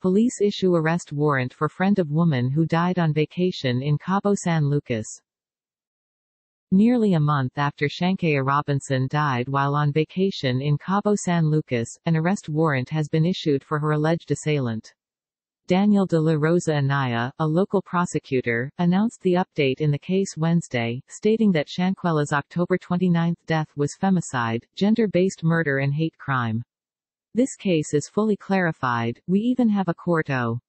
Police issue arrest warrant for friend of woman who died on vacation in Cabo San Lucas. Nearly a month after Shankaya Robinson died while on vacation in Cabo San Lucas, an arrest warrant has been issued for her alleged assailant. Daniel de la Rosa Anaya, a local prosecutor, announced the update in the case Wednesday, stating that Shanquella's October 29 death was femicide, gender-based murder and hate crime. This case is fully clarified. We even have a court O.